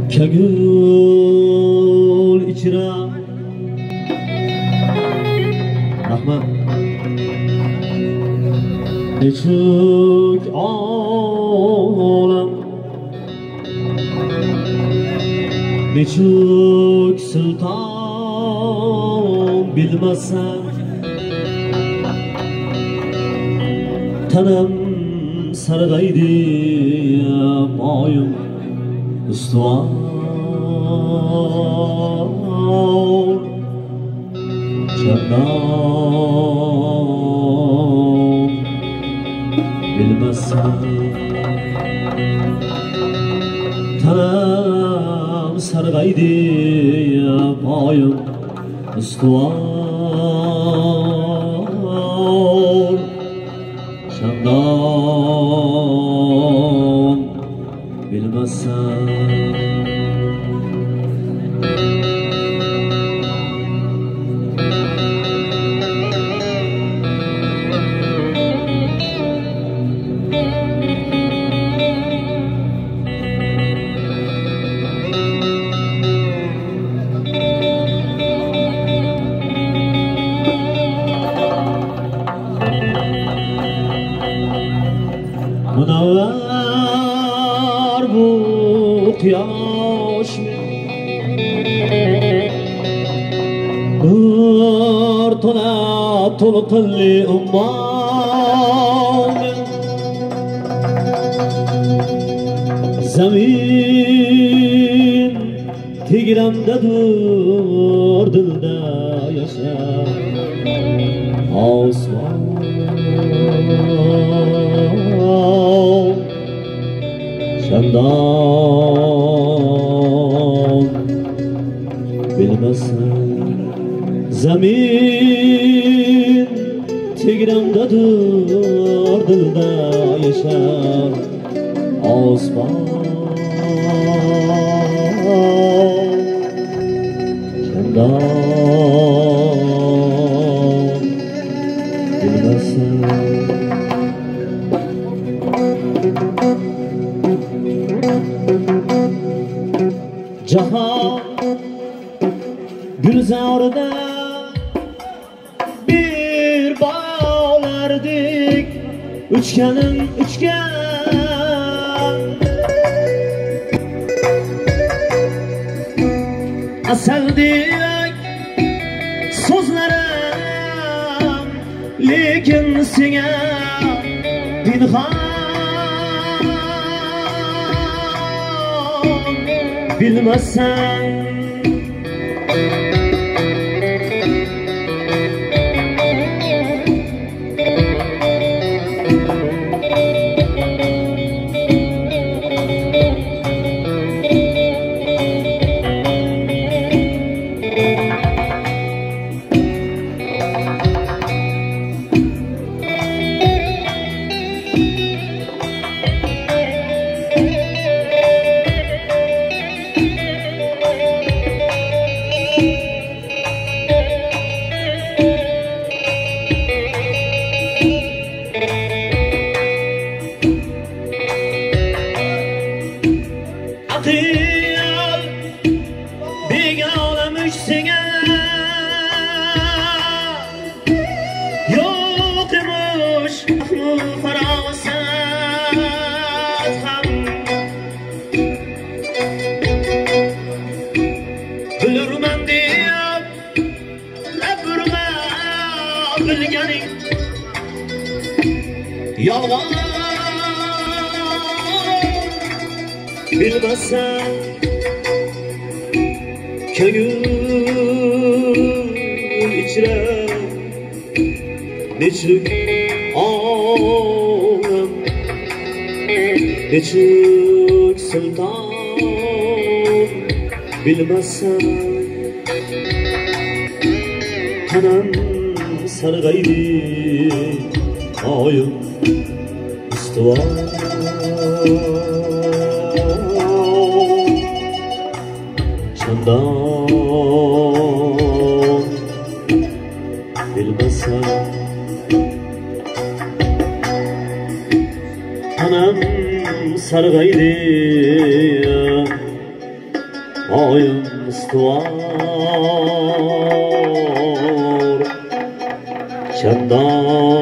Kagul ichra rahmat nechuk olam nechuk sulton bilmassan tanam sarg'aydi moyim ustuvor candan bilmassan tanam sarg'aydi moyim ustuvor candan bilmassan Münevver bu kıyaş Nur tona tulqilli ummam Zamin tigramdadur dilda yashar Osmon candan bilmassan zamin tigramdadur dilda yashar osmon candan bilmassan Jahon gulzorida bir bog'lardek uchganim uchgan asaldek so'zlarim lekin senga pinhon bilmassan bilmassan ko'ngil ichra nechuk olam nechuk sulton bilmassan tanam sarg'aydi oyim ustuvor candan bilmassan tanam sarg'aydi oyim ustuvor. Chandan